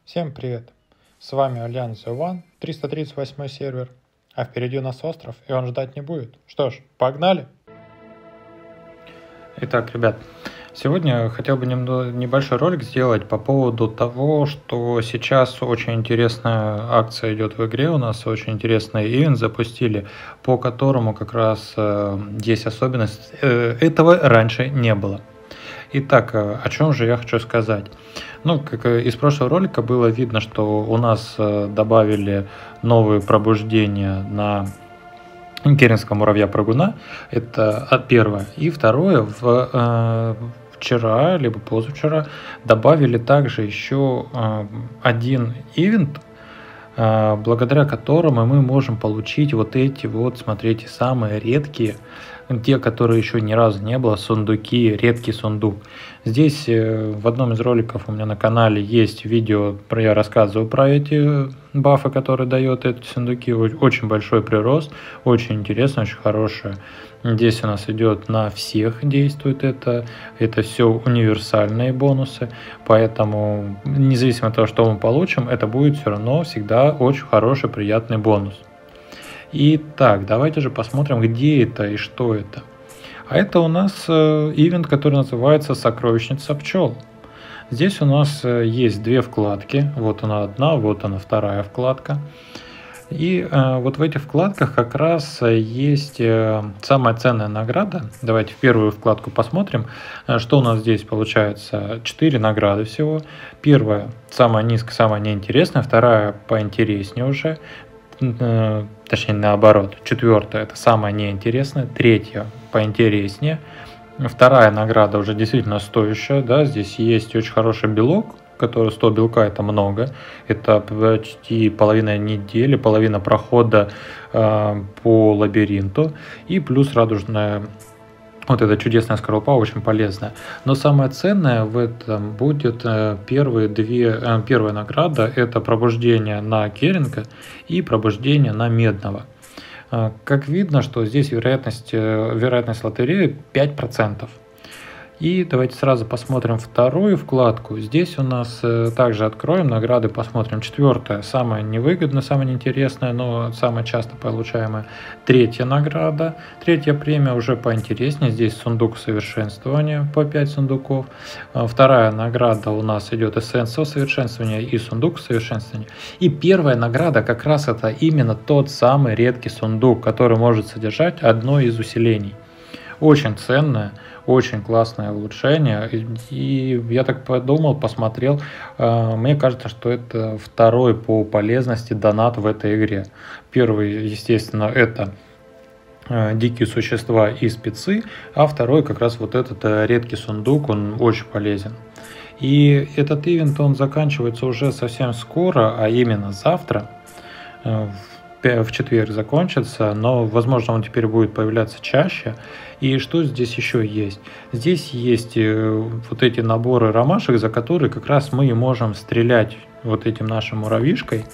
Всем привет! С вами Альянс The One, 338 сервер, а впереди у нас остров, и он ждать не будет. Что ж, погнали! Итак, ребят, сегодня хотел бы небольшой ролик сделать по поводу того, что сейчас очень интересная акция идет в игре, у нас очень интересный ивент запустили, по которому как раз есть особенность, этого раньше не было. Итак, о чем же я хочу сказать? Ну, как из прошлого ролика было видно, что у нас добавили новые пробуждения на Керенского муравья-прыгуна. Это первое. И второе, вчера, либо позавчера, добавили также еще один ивент, благодаря которому мы можем получить вот эти вот, смотрите, самые редкие, те, которые еще ни разу не было, сундуки, редкий сундук. Здесь в одном из роликов у меня на канале есть видео, я рассказываю про эти бафы, которые дают эти сундуки. Очень большой прирост, очень интересно, очень хорошее. Здесь у нас идет на всех действует это все универсальные бонусы, поэтому независимо от того, что мы получим, это будет все равно всегда очень хороший, приятный бонус. Итак, давайте же посмотрим, где это и что это. А это у нас ивент, который называется «Сокровищница пчел». Здесь у нас есть две вкладки. Вот она одна, вот она вторая вкладка. И вот в этих вкладках как раз есть самая ценная награда. Давайте в первую вкладку посмотрим, что у нас здесь получается. 4 награды всего. Первая самая низкая, самая неинтересная. Вторая поинтереснее уже. Точнее наоборот, четвертая это самая неинтересная, третья поинтереснее, вторая награда уже действительно стоящая, да, здесь есть очень хороший белок, который 100 белка это много, это почти половина недели, половина прохода по лабиринту и плюс радужная. Вот эта чудесная скорлупа очень полезная. Но самое ценное в этом будет первая награда. Это пробуждение на Керенка и пробуждение на Медного. Как видно, что здесь вероятность лотереи 5%. И давайте сразу посмотрим вторую вкладку. Здесь у нас также откроем награды, посмотрим. Четвертая, самая невыгодная, самая неинтересная, но самая часто получаемая. Третья награда, третья премия уже поинтереснее. Здесь сундук совершенствования по 5 сундуков. Вторая награда у нас идет эссенция совершенствования и сундук совершенствования. И первая награда как раз это именно тот самый редкий сундук, который может содержать одно из усилений. Очень ценное, очень классное улучшение. И я так подумал, посмотрел. Мне кажется, что это второй по полезности донат в этой игре. Первый, естественно, это дикие существа и спецы, а второй как раз вот этот редкий сундук, он очень полезен. И этот ивент, он заканчивается уже совсем скоро, а именно завтра. В четверг закончится, но, возможно, он теперь будет появляться чаще. И что здесь еще есть? Здесь есть вот эти наборы ромашек, за которые как раз мы можем стрелять вот этим нашим муравьишкой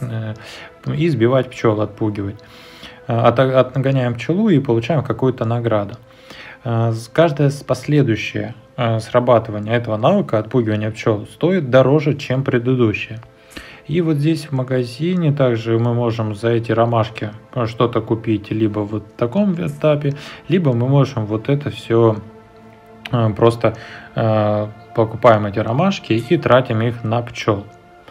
и сбивать пчел, отпугивать. Отгоняем пчелу и получаем какую-то награду. Каждое последующее срабатывание этого навыка отпугивания пчел стоит дороже, чем предыдущее. И вот здесь в магазине также мы можем за эти ромашки что-то купить либо в таком этапе, либо мы можем вот это все просто покупаем эти ромашки и тратим их на пчел.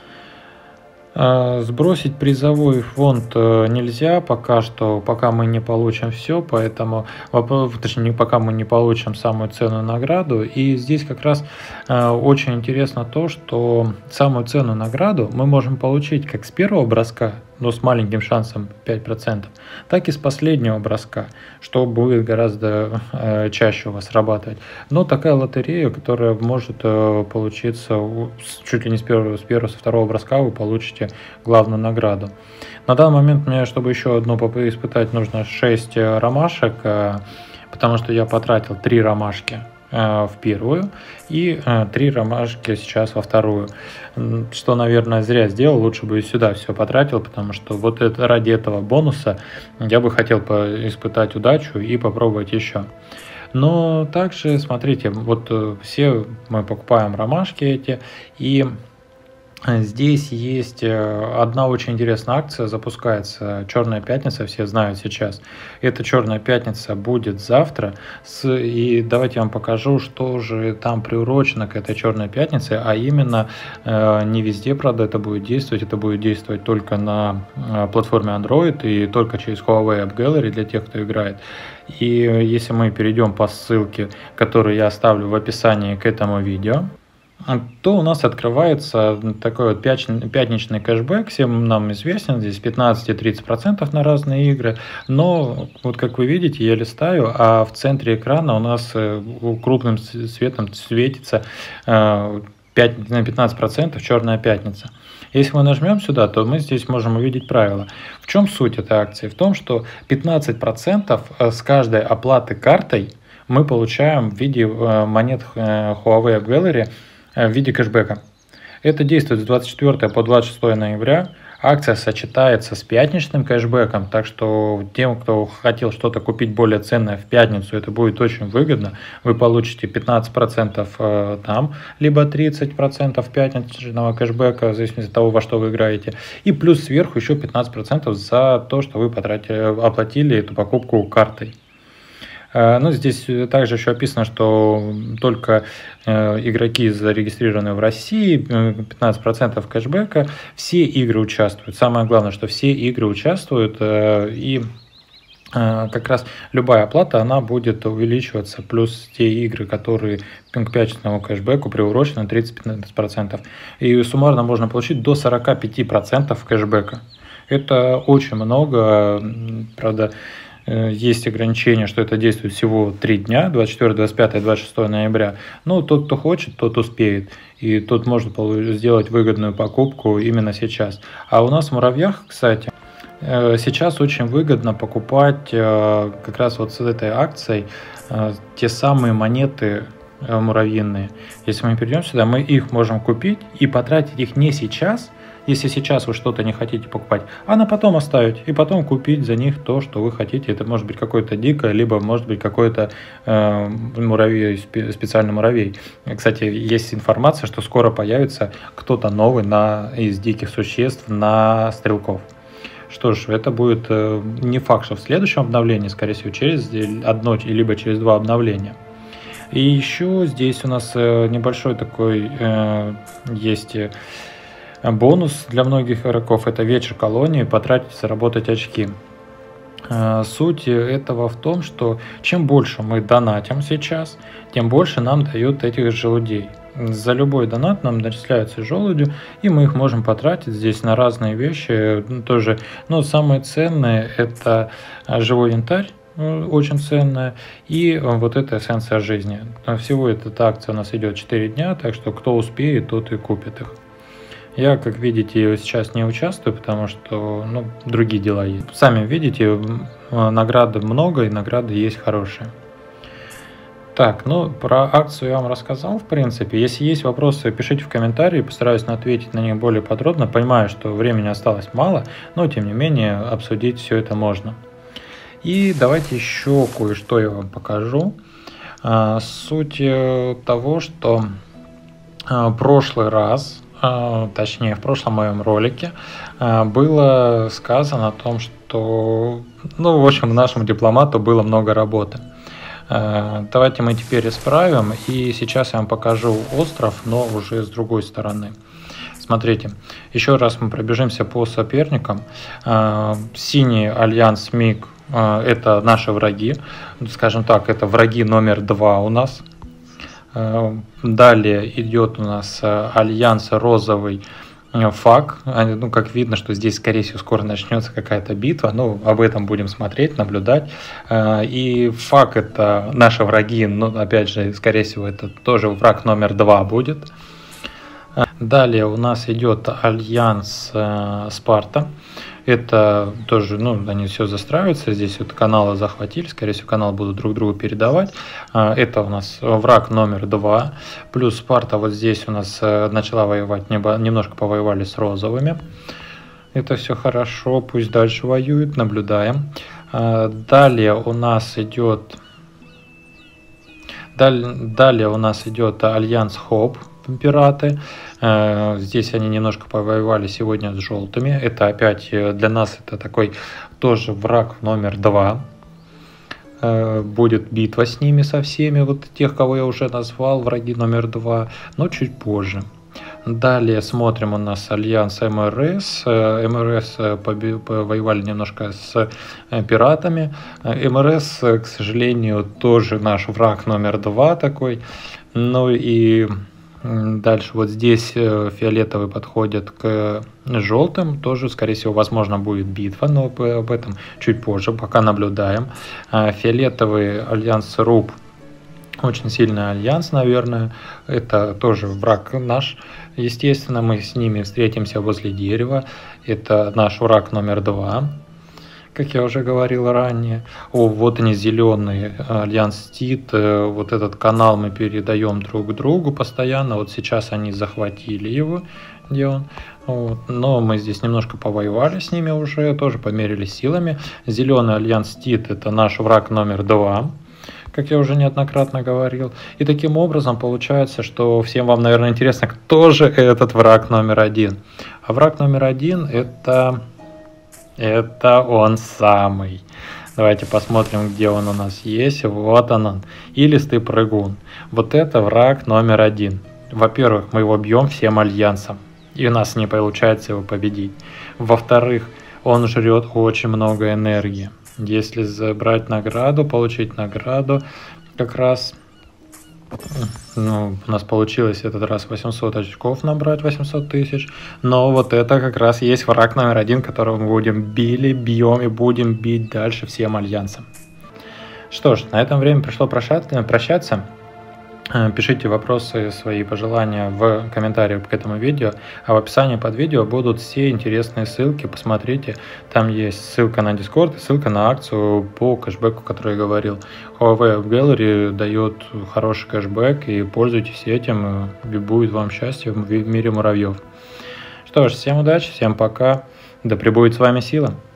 Сбросить призовой фонд нельзя пока что, пока мы не получим все, поэтому, точнее, пока мы не получим самую ценную награду. И здесь как раз очень интересно то, что самую ценную награду мы можем получить как с первого броска, но с маленьким шансом 5%, так и с последнего броска, что будет гораздо чаще у вас срабатывать. Но такая лотерея, которая может получиться чуть ли не с первого, со второго броска, вы получите главную награду. На данный момент мне, чтобы еще одну испытать, нужно 6 ромашек, потому что я потратил 3 ромашки в первую и 3 ромашки сейчас во вторую. Что, наверное, зря сделал, лучше бы и сюда все потратил, потому что вот это, ради этого бонуса я бы хотел испытать удачу и попробовать еще. Но также, смотрите, вот все мы покупаем ромашки эти, и Здесь есть одна очень интересная акция, запускается «Черная пятница», все знают сейчас. Эта «Черная пятница» будет завтра, и давайте я вам покажу, что же там приурочено к этой «Черной пятнице», а именно не везде, правда, это будет действовать только на платформе Android и только через Huawei App Gallery для тех, кто играет. И если мы перейдем по ссылке, которую я оставлю в описании к этому видео, то у нас открывается такой вот пятничный кэшбэк, всем нам известен, здесь 15-30% на разные игры, но вот как вы видите, я листаю, а в центре экрана у нас крупным цветом светится 15% «Черная пятница». Если мы нажмем сюда, то мы здесь можем увидеть правила. В чем суть этой акции? В том, что 15% с каждой оплаты картой мы получаем в виде монет Huawei App Gallery в виде кэшбэка. Это действует с 24 по 26 ноября. Акция сочетается с пятничным кэшбэком, так что тем, кто хотел что-то купить более ценное в пятницу, это будет очень выгодно. Вы получите 15% там, либо 30% пятничного кэшбэка, в зависимости от того, во что вы играете. И плюс сверху еще 15% за то, что вы оплатили эту покупку картой. Ну, здесь также еще описано, что только игроки, зарегистрированные в России, 15% кэшбэка, все игры участвуют. Самое главное, что все игры участвуют, и как раз любая оплата, она будет увеличиваться, плюс те игры, которые к пятничному кэшбэку приурочены, 30-15%. И суммарно можно получить до 45% кэшбэка. Это очень много, правда. Есть ограничение, что это действует всего 3 дня, 24, 25 и 26 ноября. Но тот, кто хочет, тот успеет. И тот может сделать выгодную покупку именно сейчас. А у нас в Муравьях, кстати, сейчас очень выгодно покупать как раз вот с этой акцией те самые монеты муравьиные. Если мы перейдем сюда, мы их можем купить и потратить их не сейчас, если сейчас вы что-то не хотите покупать, а на потом оставить и потом купить за них то, что вы хотите. Это может быть какое-то дикое, либо может быть какой-то муравей, специальный муравей. Кстати, есть информация, что скоро появится кто-то новый из диких существ на стрелков. Что ж, это будет не факт, что в следующем обновлении, скорее всего, через одно либо через 2 обновления. И еще здесь у нас небольшой такой есть бонус для многих игроков. Это вечер колонии, потратить, заработать очки. Суть этого в том, что чем больше мы донатим сейчас, тем больше нам дают этих желудей. За любой донат нам начисляются желуди, и мы их можем потратить здесь на разные вещи. Тоже, но самое ценное это живой янтарь, очень ценная, и вот эта эссенция жизни. Всего эта акция у нас идет 4 дня, так что кто успеет, тот и купит их. Я, как видите, сейчас не участвую, потому что другие дела есть. Сами видите, награды много, и награды есть хорошие. Так, про акцию я вам рассказал, в принципе. Если есть вопросы, пишите в комментарии, постараюсь ответить на них более подробно. Понимаю, что времени осталось мало, но тем не менее обсудить все это можно. И давайте еще кое-что я вам покажу. Суть того, что прошлый раз, точнее в прошлом моем ролике было сказано о том, что, в общем, нашему дипломату было много работы. Давайте мы теперь исправим, и сейчас я вам покажу остров, но уже с другой стороны. Смотрите, еще раз мы пробежимся по соперникам. Синий альянс МИГ – это наши враги, скажем так, это враги номер 2 у нас. Далее идет у нас альянс розовый ФАК. Как видно, что здесь, скорее всего, скоро начнется какая-то битва. Об этом будем смотреть, наблюдать. И ФАК – это наши враги, но, опять же, скорее всего, это тоже враг номер 2 будет. Далее у нас идет альянс Спарта. Это тоже, они все застраиваются. Здесь вот каналы захватили, скорее всего, каналы будут друг другу передавать. Это у нас враг номер 2. Плюс Спарта вот здесь у нас начала воевать, немножко повоевали с розовыми. Это все хорошо, пусть дальше воюют, наблюдаем. Далее у нас идет альянс Хоп, пираты. Здесь они немножко повоевали сегодня с желтыми. Это опять для нас это такой тоже враг номер 2. Будет битва с ними со всеми, вот тех, кого я уже назвал, враги номер 2, но чуть позже. Далее смотрим у нас альянс МРС. МРС воевали немножко с пиратами. МРС, к сожалению, тоже наш враг номер 2 такой. Ну и дальше вот здесь фиолетовый подходит к желтым. Тоже, скорее всего, возможно, будет битва, но об этом чуть позже, пока наблюдаем. Фиолетовый альянс РУП. Очень сильный альянс, наверное. Это тоже враг наш. Естественно, мы с ними встретимся возле дерева. Это наш враг номер 2, как я уже говорил ранее. Вот они, зеленые, альянс ТИТ. Вот этот канал мы передаем друг другу постоянно. Вот сейчас они захватили его, где он. Вот. Но мы здесь немножко повоевали с ними уже, тоже померились силами. Зеленый альянс ТИТ — это наш враг номер 2. Как я уже неоднократно говорил. И таким образом получается, что всем вам, наверное, интересно, кто же этот враг номер 1. А враг номер 1 это он самый. Давайте посмотрим, где он у нас есть. Вот он. Илистый прыгун. Вот это враг номер 1. Во-первых, мы его бьем всем альянсом, и у нас не получается его победить. Во-вторых, он жрет очень много энергии. Если забрать награду, получить награду, как раз, у нас получилось этот раз 800 очков набрать, 800 тысяч. Но вот это как раз есть враг номер 1, которого мы бьем и будем бить дальше всем альянсам. Что ж, на этом время пришло прощаться. Пишите вопросы, свои пожелания в комментариях к этому видео, а в описании под видео будут все интересные ссылки, посмотрите, там есть ссылка на Discord и ссылка на акцию по кэшбэку, который я говорил. Huawei App Gallery дает хороший кэшбэк, и пользуйтесь этим, и будет вам счастье в мире муравьев. Что ж, всем удачи, всем пока, да пребудет с вами сила!